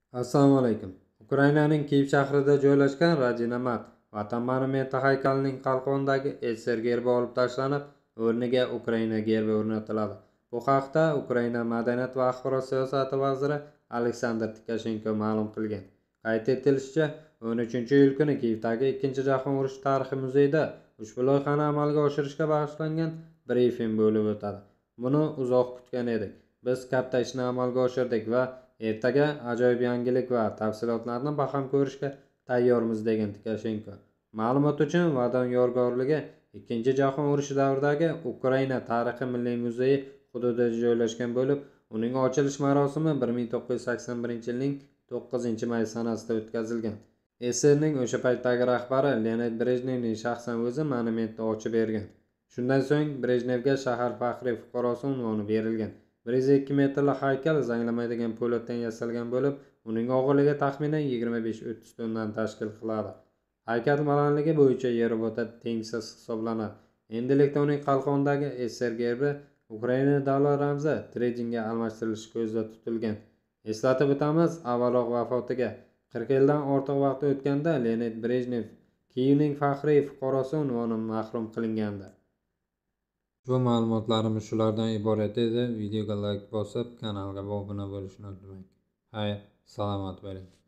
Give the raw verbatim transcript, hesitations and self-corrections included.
Assalomu alaykum. Ukrainaning Kiyev shahrida joylashgan Radinamat Vatan monumenti haykalining qalqonidagi S S R gerbi olib tashlanib, o'rniga Ukraina gerbi o'rnatiladi. Bu haqda Ukraina madaniyat va axborot siyosati vaziri Aleksandr Tikashenko ma'lum qilgan. Qayd etilishicha, o'n uchinchi iyul kuni Kiyevdagi Ikkinchi jahon urushi tarixi muzeyida ushbu loyihani amalga oshirishga bag'ishlangan brifing bo'lib o'tadi. Buni uzoq kutgan edik. Biz katta ishni amalga oshirdik va ertaga ajoyib yangilik va tafsilotlarni baham ko'rishga tayyormiz, degan Tikashenko. Ma'lumot uchun, Vatan yodgorligi Ikkinchi jahon urushi davridagi Ukraina tarixi milliy muzeyi hududida joylashgan bo'lib, uning ochilish marosimi bir ming to'qqiz yuz sakson birinchi yilning to'qqizinchi may sanasida o'tkazilgan. S S Rning o'sha paytdagi rahbari Leonid Brejnevning shaxsan o'zi monumentni ochib bergan. Shundan so'ng Brejnevga shahar faxriy fuqarosi unvoni berilgan. bir yuz ikki metrli haykal zanglamaydigan po'latdan yasalgan bo'lib, uning og'irligi taxminan yigirma besh o'ttiz tonnani tashkil qiladi. Haykal balandligi bo'yicha Yerobo'da tengsiz hisoblanadi. Endilikda uning qalqonidagi S S R gerbi Ukraina davlat ramzi Tredinga almashtirilishi ko'zda tutilgan. Eslatib o'tamiz, avvalroq vafotiga qirq yildan ortiq vaqt o'tganda Leonid Brejnev Kiyevning faxriy fuqarosi unvonidan mahrum qilingandi. Bu ma'lumotlarimiz shulardan iborat edi. Videoga like bosib, kanalga obuna bo'lishni unutmang. Xayr, salomat bo'ling.